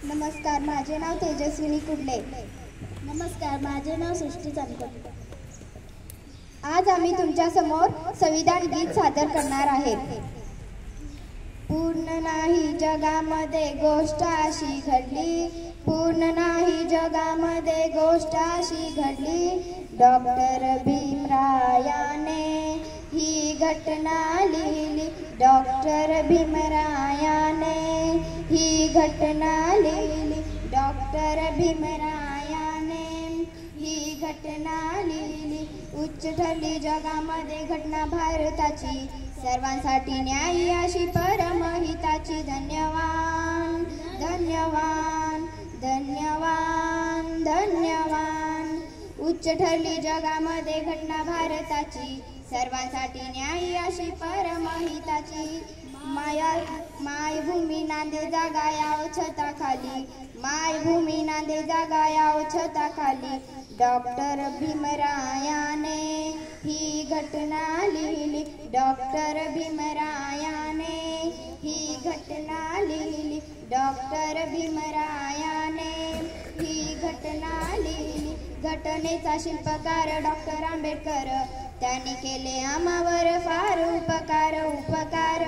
नमस्कार, माझे नाव तेजस्विनी कुडले. नमस्कार, माझे नाव सृष्टी चांदकर. आज आम्ही तुमच्या समोर संविधान गीत सादर करणार आहेत. पूर्ण नाही जगामध्ये गोष्ट अशी घडली, पूर्ण नाही जगामध्ये गोष्ट अशी घडली. डॉक्टर भीमरायाने ही घटना लिहिली, डॉक्टर भीमरायाने ही घटना लिहिली, डॉक्टर भीमरायाने ही घटना लिहिली. उच्च ठरली जगामध्ये घटना भारताची, सर्वांसाठी न्यायी अशी परमहिताची. धन्यवाद धन्यवाद धन्यवाद धन्यवाद. उच्च ठरली जगामध्ये घटना भारताची, सर्वांसाठी न्यायी अशी परमहिताची. मायभूमी नांदे जागा याव छताखाली, मायभूमी नांदे जागा याव छताखाली. डॉक्टर भीमरायाने ही घटना लिहिली, डॉक्टर भीमरायाने ही घटना लिहिली, डॉक्टर भीमरायाने ही घटना लिहिली. घटनेचा शिल्पकार डॉक्टर आंबेडकर, त्यांनी केले आम्हावर फार उपकार. उपकार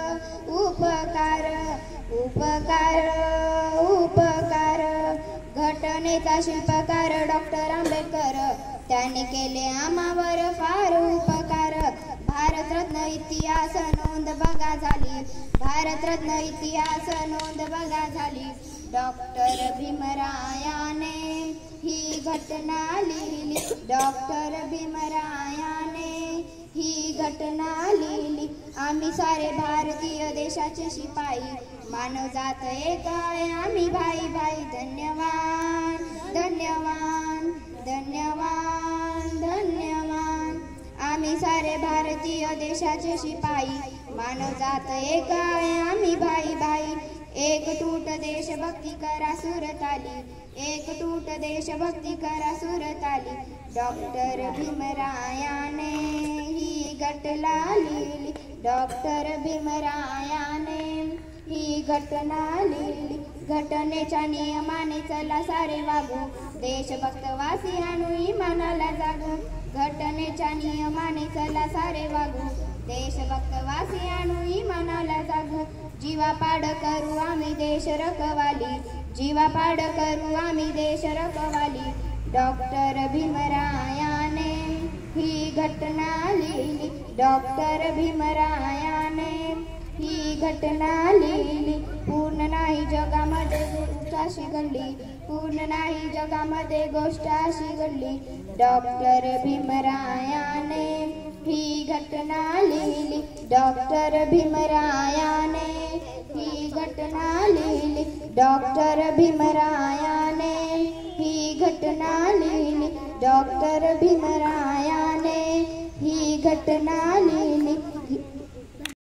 उपकार उपकार उपकार. घटनेचा शिल्पकार डॉक्टर आंबेडकर, त्यांनी केले आम्हावर फार उपकार. भारतरत्न इतिहास नोंद बघा झाली, भारतरत्न इतिहास नोंद बघा झाली. डॉक्टर भीमरायाने ही घटना लिहिली, डॉक्टर भीमरायाने ही घटना लिहिली. आम्ही सारे भारतीय देशाचे शिपाई, मानवजात एक आहे आम्ही भाई भाई. धन्यवाद धन्यवाद धन्यवाद धन्यवाद. आम्ही सारे भारतीय देशाचे शिपाई, मानवजात एक आहे आम्ही भाई भाई. एकटूट देशभक्ती करा सुरताली, एकटूट देशभक्ती करा सुरताली. डॉक्टर भीमरायाने ही घटना लिहिली, डॉक्टर भीमरायाने ही घटना लिहिली. घटनेच्या नियमाने चला सारे वागू, देशभक्त वासियांनो इमानाला जागू. घटनेच्या नियमाने चला सारे वागू, देशभक्त वासियांनो इमानाला जागू. जीवापाड करू आम्ही देश रखवाली, जीवापाड करू आम्ही देश रखवाली. डॉक्टर भीमरायाने ही घटना लिहिली, डॉक्टर भीमरायाने ही घटना लिहिली. पूर्ण नाही जगामध्ये गोष्ट अशी घडली, पूर्ण नाही जगामध्ये गोष्ट अशी घडली. डॉक्टर भीमरायाने ही घटना लिहिली, डॉक्टर भीमरायाने ही घटना लिहिली, डॉक्टर भीमरायाने ही घटना लिहिली, डॉक्टर भीमरायाने ही घटना लिहिली.